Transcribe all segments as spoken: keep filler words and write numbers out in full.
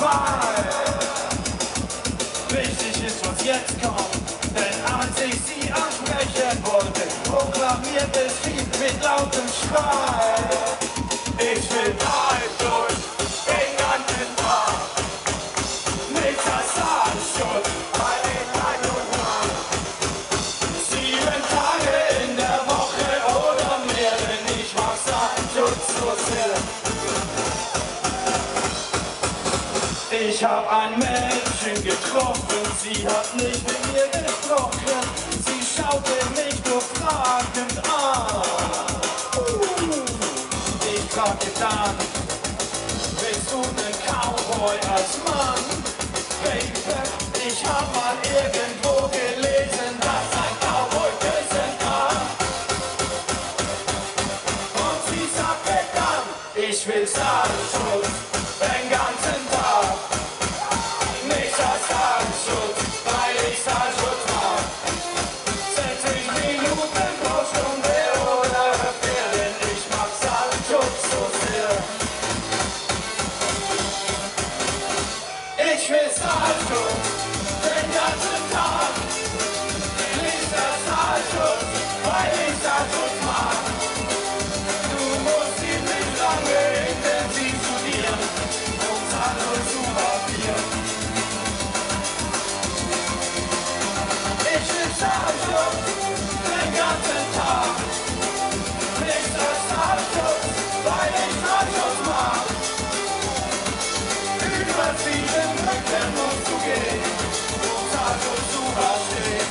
zwei. Wichtig ist, was jetzt kommt, denn als ich sie ansprechen wollte, proklamiert es viel mit lautem Schrei. Ich will halb durch den ganzen Tag mit der Saalschutz bei den Einwohnern. Sieben Tage in der Woche oder mehr, denn ich mach Saalschutz so sehr. Ich hab ein Mädchen getroffen, sie hat nicht mit mir gesprochen, sie schaute mich nur fragend an. Ich fragte dann, willst du nen Cowboy als Mann? Baby, ich hab mal irgendwo gelesen, dass ein Cowboy küssen kann. Und sie sagte dann, ich will Saalschutz den ganzen Tag. Nicht als Saalschutz, weil ich Saalschutz mag. sechzig Minuten pro Stunde oder mehr, denn ich mag Saalschutz so sehr. Ich will Saalschutz den ganzen Tag. Nicht als Saalschutz, weil ich Saalschutz mag. Du musst ihn nicht lange intensiv studieren, um Saalschutz zu kapieren. Ich will Saalschutz den ganzen Tag. Nicht als Saalschutz, weil ich Saalschutz mag. Über sieben Brücken musst du gehen, um Saalschutz zu verstehen.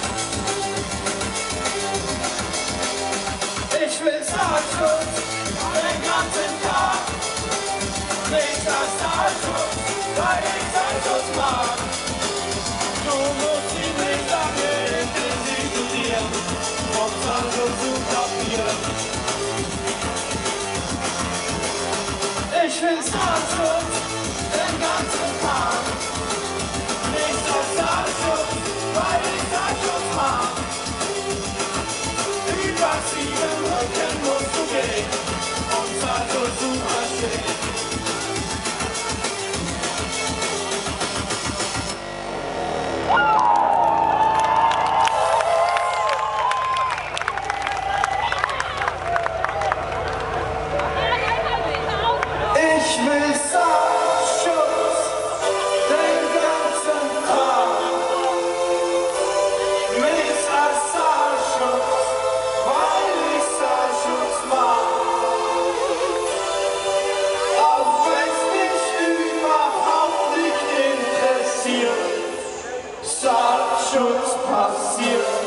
Ich will Saalschutz den ganzen Tag. Nicht als Saalschutz, weil ich Saalschutz mag. Du musst ihn nicht lange intensiv studieren, um Saalschutz zu kapieren. Ich will Saalschutz den ganzen Tag. Nicht als Saalschutz, weil ich Saalschutz mag. Über sieben Brücken musst du gehen, um Saalschutz zu verstehen. Ich will Saalschutz den ganzen Tag. Nichts als Saalschutz, weil ich Saalschutz mag. Auch wenn's mich überhaupt nicht interessiert, Saalschutz passiert.